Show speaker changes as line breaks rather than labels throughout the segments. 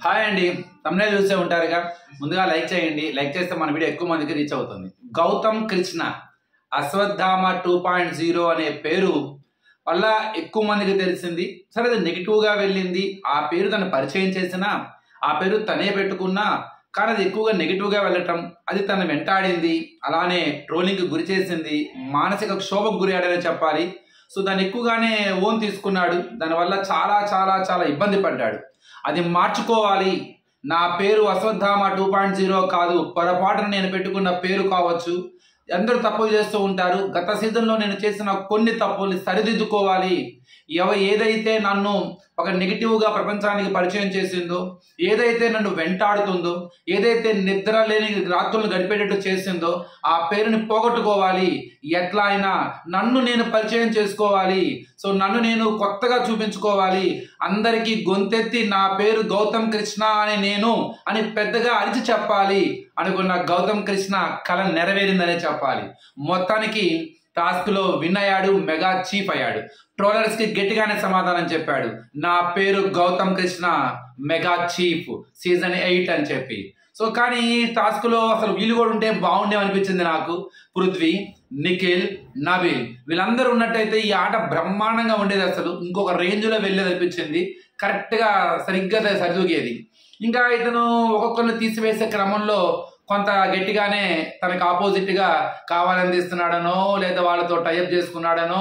Hi అండి, తమ్మునేల్ చూసే ఉంటారుగా. ముందుగా లైక్ చేయండి. లైక్ చేస్తే మన వీడియో ఎక్కువ మందికి రీచ్ అవుతుంది. గౌతమ్ కృష్ణ అశ్వత్థామ 2.0 అనే పేరు వల్ల ఎక్కువ మందికి తెలిసింది. సరే, అది నెగిటివ్గా వెళ్ళింది. ఆ పేరు తను పరిచయం చేసినా, ఆ పేరు తనే పెట్టుకున్నా, కానీ అది ఎక్కువగా నెగిటివ్గా వెళ్ళటం, అది తను వెంటాడింది, అలానే ట్రోలింగ్కి గురి చేసింది, మానసిక క్షోభకు గురయ్యాడని చెప్పాలి. సో దాన్ని ఎక్కువగానే ఓన్ తీసుకున్నాడు. దానివల్ల చాలా చాలా చాలా ఇబ్బంది పడ్డాడు. అది మార్చుకోవాలి, నా పేరు అశ్వత్థామ 2.0 కాదు, పొరపాటున నేను పెట్టుకున్న పేరు కావచ్చు. అందరూ తప్పులు చేస్తూ ఉంటారు. గత సీజన్లో నేను చేసిన కొన్ని తప్పుల్ని సరిదిద్దుకోవాలి. ఏదైతే నన్ను ఒక నెగిటివ్గా ప్రపంచానికి పరిచయం చేసిందో, ఏదైతే నన్ను వెంటాడుతుందో, ఏదైతే నిద్ర లేని రాత్రులను గడిపేటట్టు చేసిందో, ఆ పేరుని పోగొట్టుకోవాలి. ఎట్లా అయినా నన్ను నేను పరిచయం చేసుకోవాలి. సో నన్ను నేను కొత్తగా చూపించుకోవాలి. అందరికీ గొంతెత్తి నా పేరు గౌతమ్ కృష్ణ అని పెద్దగా అరిచి చెప్పాలి అనుకున్న గౌతమ్ కృష్ణ కళ నెరవేరిందనే చెప్పాలి. మొత్తానికి టాస్క్ లో విన్ అయ్యాడు, మెగా చీఫ్ అయ్యాడు. ట్రోలర్స్ కి గట్టిగానే సమాధానం చెప్పాడు, నా పేరు Gautam Krishna, mega chief season 8 అని చెప్పి. సో కానీ ఈ టాస్క్ లో అసలు వీళ్ళు కూడా ఉంటే బాగుండేమనిపించింది నాకు. పృథ్వీ, నిఖిల్, నవీల్ వీళ్ళందరూ ఉన్నట్టయితే ఈ ఆట బ్రహ్మాండంగా ఉండేది. అసలు ఇంకొక రేంజ్ లో వెళ్ళేది అనిపించింది. కరెక్ట్ గా సరిగ్గా సరిదూగేది. ఇంకా ఇతను ఒక్కొక్కరిని తీసివేసే క్రమంలో కొంత గట్టిగానే తనకు ఆపోజిట్ గా కావాలని తీస్తున్నాడనో, లేదా వాళ్ళతో టైఅప్ చేసుకున్నాడనో,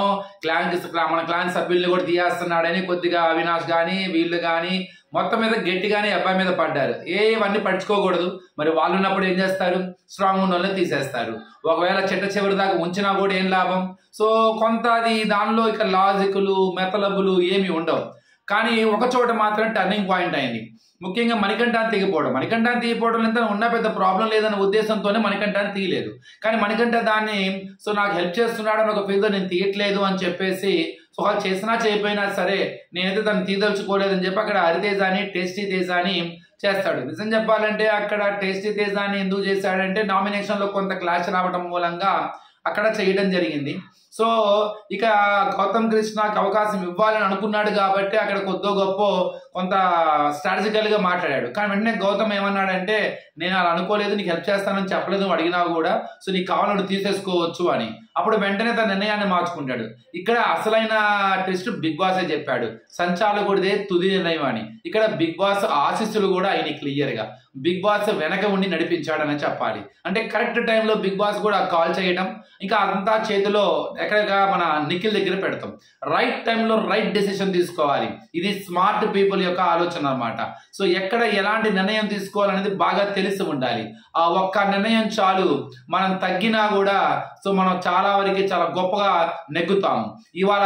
మన క్లాన్ సభ్యుల్ని కూడా తీయేస్తున్నాడని కొద్దిగా అవినాష్ కానీ వీళ్ళు కానీ మొత్తం మీద గట్టిగానే అబ్బాయి మీద పడ్డారు. ఇవన్నీ పట్టించుకోకూడదు. మరి వాళ్ళు ఉన్నప్పుడు ఏం చేస్తారు? స్ట్రాంగ్ ఉన్న వాళ్ళని తీసేస్తారు. ఒకవేళ చివరి దాకా ఉంచినా కూడా ఏం లాభం? సో కొంత అది దానిలో ఇక లాజిక్లు మెతలబులు ఏమి ఉండవు. కానీ ఒక చోట మాత్రం టర్నింగ్ పాయింట్ అయింది. ముఖ్యంగా మణికంఠాన్ని తీయపోవడం ఎంత ఉన్న పెద్ద ప్రాబ్లం లేదన్న ఉద్దేశంతోనే మణికంఠాన్ని తీయలేదు. కానీ మణికంఠ దాన్ని నాకు హెల్ప్ చేస్తున్నాడు అని ఒక ఫీల్తో నేను తీయట్లేదు అని చెప్పేసి, సో వాళ్ళు చేసినా చేయకపోయినా సరే నేనైతే దాన్ని తీయదలుచుకోలేదని చెప్పి అక్కడ హరితేజాని టేస్టీ తేజాని చేస్తాడు. నిజం చెప్పాలంటే అక్కడ టేస్టీ తేజాని ఎందుకు చేశాడంటే నామినేషన్లో కొంత క్లాష్ రావడం మూలంగా అక్కడ చేయడం జరిగింది. సో ఇక గౌతమ్ కృష్ణకి అవకాశం ఇవ్వాలని అనుకున్నాడు కాబట్టి అక్కడ కొద్దో గొప్ప కొంత స్ట్రాటజికల్ గా మాట్లాడాడు. కానీ వెంటనే గౌతమ్ ఏమన్నాడంటే, నేను అలా అనుకోలేదు, నీకు హెల్ప్ చేస్తానని చెప్పలేదు, అడిగినా కూడా, సో నీకు కావాలని తీసేసుకోవచ్చు అని. అప్పుడు వెంటనే తన నిర్ణయాన్ని మార్చుకుంటాడు. ఇక్కడ అసలైన ట్విస్ట్ బిగ్ బాసే చెప్పాడు, సంచాలకుడిదే తుది నిర్ణయం అని. ఇక్కడ బిగ్ బాస్ ఆశీస్సులు కూడా అయినాయి క్లియర్ గా. బిగ్ బాస్ వెనక ఉండి నడిపించాడని చెప్పాలి. అంటే కరెక్ట్ టైంలో బిగ్ బాస్ కూడా కాల్ చేయడం, ఇంకా అంతా చేతిలో ఎక్కడగా మన నిఖిల్ దగ్గర పెడతాం. రైట్ టైంలో రైట్ డెసిషన్ తీసుకోవాలి. ఇది స్మార్ట్ పీపుల్ యొక్క ఆలోచన అన్నమాట. సో ఎక్కడ ఎలాంటి నిర్ణయం తీసుకోవాలనేది బాగా తెలిసి ఉండాలి. ఆ ఒక్క నిర్ణయం చాలు, మనం తగ్గినా కూడా సో మనం చాలా వరకు చాలా గొప్పగా నెగ్గుతాము. ఇవాళ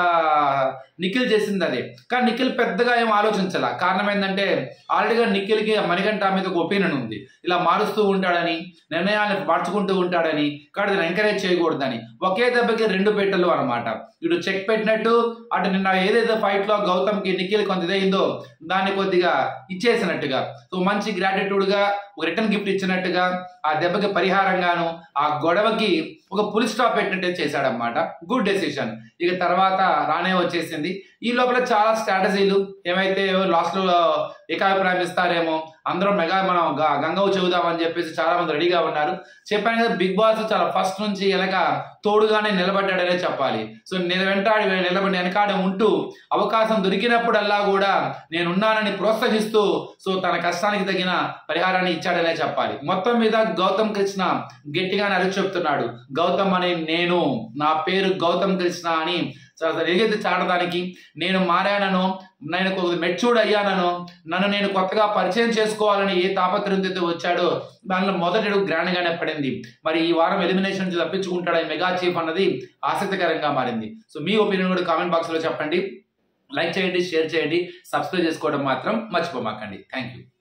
నిఖిల్ చేసింది అదే. కానీ నిఖిల్ పెద్దగా ఏం ఆలోచించాల. కారణం ఏంటంటే ఆల్రెడీగా నిఖిల్కి మణికంఠ మీద ఒక ఒపీనియన్ ఉంది. ఇలా మారుస్తూ ఉంటాడని, నిర్ణయాలను మార్చుకుంటూ ఉంటాడని, కానీ దాన్ని ఎంకరేజ్ చేయకూడదని. ఒకే దెబ్బకి రెండు పెట్టెలు అనమాట. ఇటు చెక్ పెట్టినట్టు, అటు నిన్న ఏదైతే ఫైట్ లో గౌతమ్కి నిఖిల్ కొంత ఇదైందో దాన్ని కొద్దిగా ఇచ్చేసినట్టుగా, సో మంచి గ్రాటిట్యూడ్ గా ఒక రిటర్న్ గిఫ్ట్ ఇచ్చినట్టుగా, ఆ దెబ్బకి పరిహారంగాను ఆ గొడవకి ఒక ఫుల్ స్టాప్ పెట్టినట్టే చేశాడనమాట. Good decision. ఇక తర్వాత రానే వచ్చేసింది. ఈ లోపల చాలా స్ట్రాటజీలు ఏమైతే లాస్ట్ లో ఏకాభిప్రాయం ఇస్తారేమో, అందరం మనం గంగవు చెబుదామని చెప్పేసి చాలా మంది రెడీగా ఉన్నారు. చెప్పాను కదా, బిగ్ బాస్ చాలా ఫస్ట్ నుంచి వెనక తోడుగానే నిలబడ్డాడనే చెప్పాలి. సో వెనకాడ ఉంటూ అవకాశం దొరికినప్పుడల్లా కూడా నేనున్నానని ప్రోత్సహిస్తూ సో తన కష్టానికి తగిన పరిహారాన్ని ఇచ్చాడనే చెప్పాలి. మొత్తం మీద గౌతమ్ కృష్ణ గట్టిగానే అరిచి చెప్తున్నాడు, గౌతమ్ అనే నేను, నా పేరు గౌతమ్ కృష్ణ అని ఏదైతే చాటడానికి నేను మారానను, నేను మెచ్యూర్డ్ అయ్యానను, నన్ను నేను కొత్తగా పరిచయం చేసుకోవాలని ఏ తాపత్రయంతో వచ్చాడో దానిలో మొదటి గ్రాండ్ గానే పడింది. మరి ఈ వారం ఎలిమినేషన్ నుంచి తప్పించుకుంటాడు మెగా చీఫ్ అన్నది ఆసక్తికరంగా మారింది. సో మీ ఒపీనియన్ కూడా కామెంట్ బాక్స్ లో చెప్పండి. లైక్ చేయండి, షేర్ చేయండి, సబ్స్క్రైబ్ చేసుకోవడం మాత్రం మర్చిపోమాకండి. Thank you.